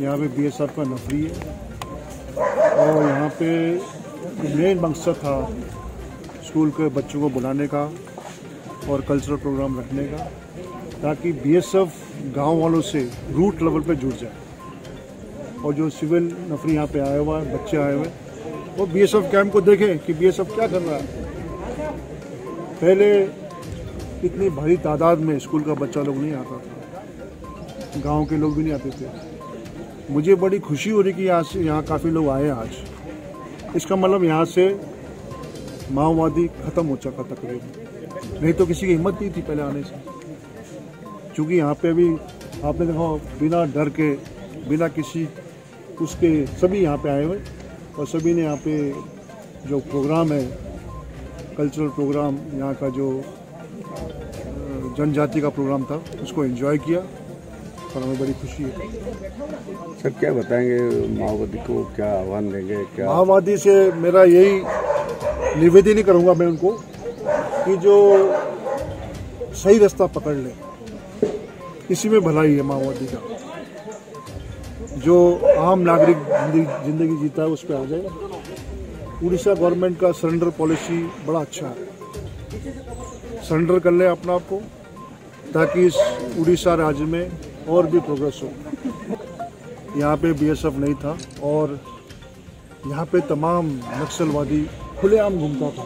यहाँ पे बीएसएफ का नफरी है और यहाँ पे मेन मकसद था स्कूल के बच्चों को बुलाने का और कल्चरल प्रोग्राम रखने का, ताकि बीएसएफ गांव वालों से रूट लेवल पे जुड़ जाए और जो सिविल नफरी यहाँ पे आए हुआ है, बच्चे आए हुए, वो बीएसएफ कैंप को देखें कि बीएसएफ क्या कर रहा है। पहले इतनी भारी तादाद में स्कूल का बच्चा लोग नहीं आता था, गांव के लोग भी नहीं आते थे। मुझे बड़ी खुशी हो रही कि यहाँ काफ़ी लोग आए आज। इसका मतलब यहाँ से माओवादी खत्म हो चुका तकरीबन, नहीं तो किसी की हिम्मत नहीं थी पहले आने से। क्योंकि यहाँ पे अभी आपने देखा बिना डर के, बिना किसी उसके सभी यहाँ पे आए हुए और सभी ने यहाँ पे जो प्रोग्राम है, कल्चरल प्रोग्राम, यहाँ का जो जनजाति का प्रोग्राम था, उसको एंजॉय किया और हमें बड़ी खुशी है। सर क्या बताएंगे माओवादी को, क्या आह्वान देंगे? क्या माओवादी से मेरा यही निवेदन ही करूँगा मैं उनको कि जो सही रास्ता पकड़ ले, इसी में भलाई है माओवादी का। जो आम नागरिक जिंदगी जीता है उस पर आ जाए। उड़ीसा गवर्नमेंट का सरेंडर पॉलिसी बड़ा अच्छा है, सरेंडर कर ले अपना आप को, ताकि इस उड़ीसा राज्य में और भी प्रोग्रेस हो। यहाँ पे बीएसएफ नहीं था और यहाँ पे तमाम नक्सलवादी खुलेआम घूमता था।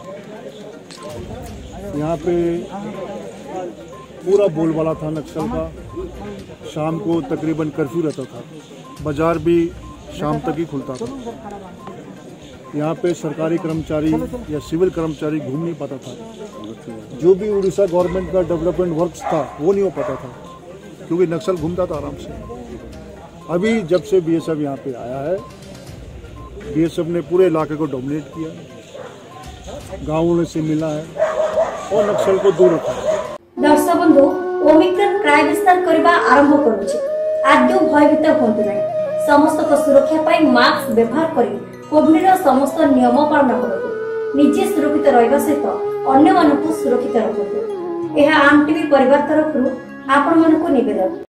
यहाँ पे पूरा बोलबाला था नक्सल का। शाम को तकरीबन कर्फ्यू रहता था, बाजार भी शाम तक ही खुलता था। यहाँ पे सरकारी कर्मचारी या सिविल कर्मचारी घूम नहीं पाता था। जो भी उड़ीसा गवर्नमेंट का डेवलपमेंट वर्क्स था वो नहीं हो पाता था, क्योंकि नक्सल घूमता था आराम से। अभी जब से बीएसएफ यहाँ पे आया है, बीएसएफ ने पूरे इलाके को डोमिनेट किया, गाँवों से मिला है और नक्सल को दूर रखा है। दर्शक बंधु, ओमिक्रॉन क्राय विस्तार करबा आरंभ करूछि। आद्य भयभीत होंतु नै। समस्त को सुरक्षा पाई मास्क व्यवहार करी कोविड रो समस्त नियम पालन करतु। निजे सुरक्षित रहबा सहित अन्य मानकु सुरक्षित रखतु। एहा आम टीवी परिवार तरफरु आपण मानकु निवेदन।